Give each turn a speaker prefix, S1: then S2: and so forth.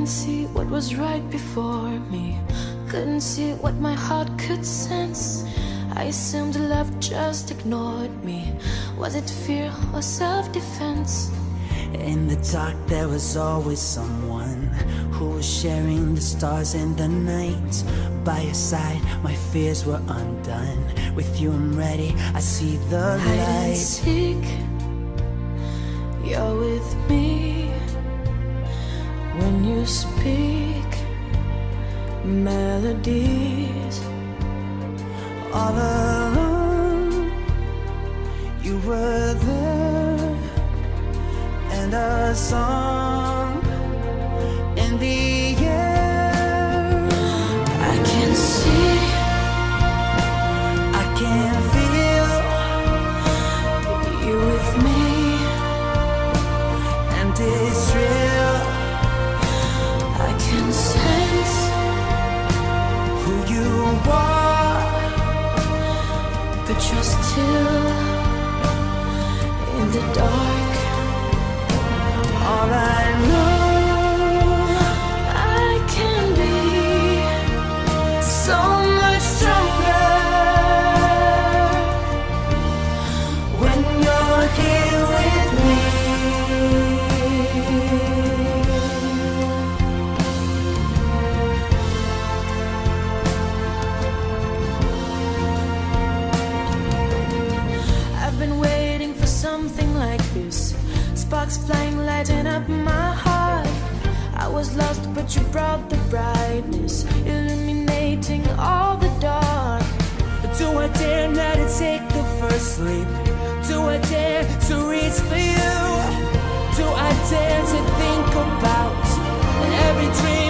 S1: see what was right before me. Couldn't see what my heart could sense. I assumed love just ignored me. Was it fear or self-defense?
S2: In the dark there was always someone who was sharing the stars in the night. By your side my fears were undone. With you I'm ready, I see the light.
S1: Hide and seek, you're with me. When you speak melodies,
S2: all alone you were there, and a song in the air.
S1: I can see,
S2: I can feel
S1: you with me,
S2: and it's real.
S1: I can sense
S2: Who you are,
S1: but you're still in the dark.
S2: all I know,
S1: I can be so much stronger
S2: when you're here with me.
S1: I've been waiting for something like this. Sparks flying, lighting up my heart. I was lost, but you brought the brightness, illuminating all the dark.
S2: Do I dare not to take the first leap? Do I dare to reach for you? Do I dare to think about every dream